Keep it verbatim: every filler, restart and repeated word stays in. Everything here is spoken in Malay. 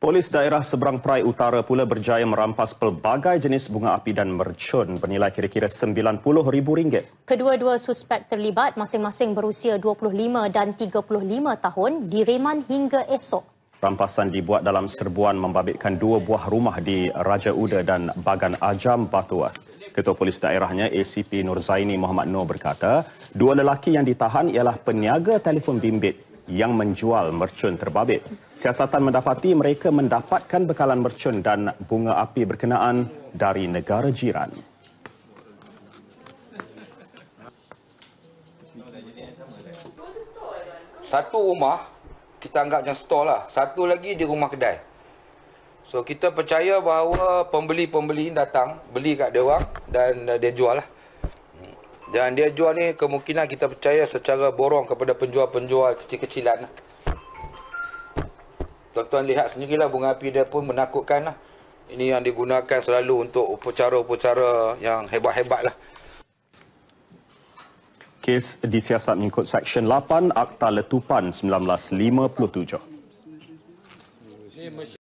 Polis daerah Seberang Perai Utara pula berjaya merampas pelbagai jenis bunga api dan mercun bernilai kira-kira sembilan puluh ribu ringgit. Kedua-dua suspek terlibat masing-masing berusia dua puluh lima dan tiga puluh lima tahun direman hingga esok. Rampasan dibuat dalam serbuan membabitkan dua buah rumah di Raja Uda dan Bagan Ajam, Batu. Ketua Polis daerahnya A C P Nur Zaini Muhammad Noor berkata, dua lelaki yang ditahan ialah peniaga telefon bimbit yang menjual mercun terbabit. Siasatan mendapati mereka mendapatkan bekalan mercun dan bunga api berkenaan dari negara jiran. Satu rumah kita anggap macam store lah. Satu lagi di rumah kedai. So kita percaya bahawa pembeli-pembeli datang, beli kat dia orang dan dia jual lah. Dan dia jual ni kemungkinan kita percaya secara borong kepada penjual-penjual kecil-kecilan. Tuan-tuan lihat sendirilah bunga api dia pun menakutkan lah. Ini yang digunakan selalu untuk upacara-upacara yang hebat-hebat lah. Kes disiasat mengikut Seksyen lapan Akta Letupan seribu sembilan ratus lima puluh tujuh.